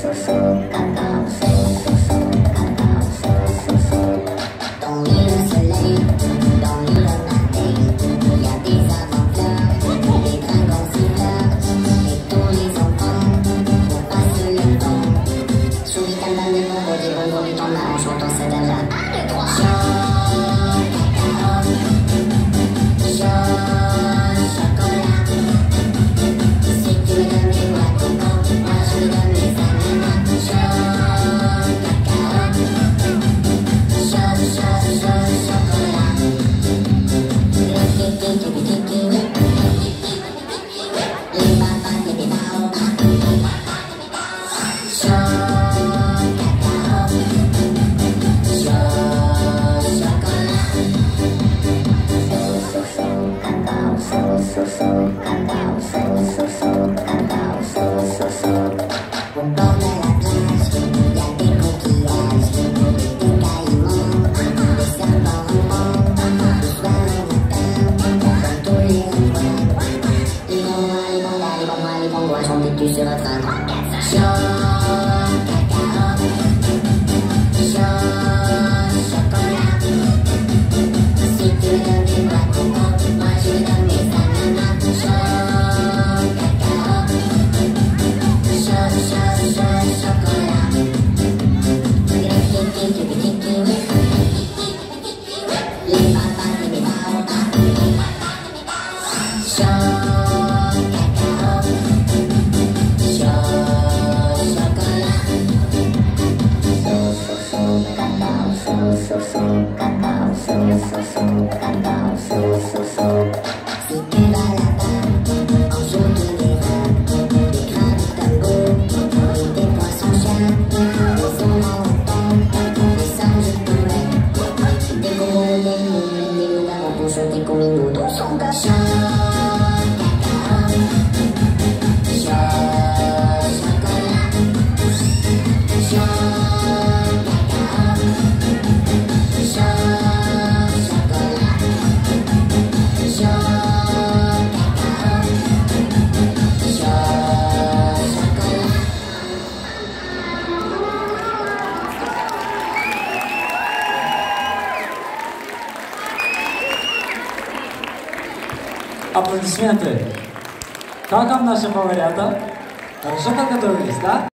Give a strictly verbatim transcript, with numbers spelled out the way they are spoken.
En chantant cette adage-là. Un, deux, trois. Tu seras train chaud, cacao, chaud, chocolat. Si tu me donnes des noix de coco, moi je me donne des ananas. Chaud, cacao, chaud, chaud, chaud, chocolat. Les papas et les baobabs. Chaud. So, so, cacao, so, so, so, cacao, so, so, so. Si tu vas là-bas, en jour de l'hiver, des grains de tango, et des poissons chats, des orang-outans, des singes poulets, des gros, des moules, des loups-garous pour chanter comme une autre dans son cacao. Cacao, chaud, chocolat, chaud. Аплодисменты. Как вам наша поварята? Хорошо подготовились, да?